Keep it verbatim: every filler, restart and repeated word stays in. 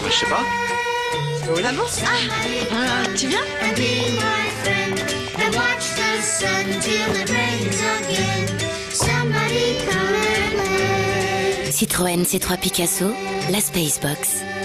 Je sais pas. Oui. Ah bon? Ah, euh, tu viens? Citroën C trois Picasso, la Spacebox.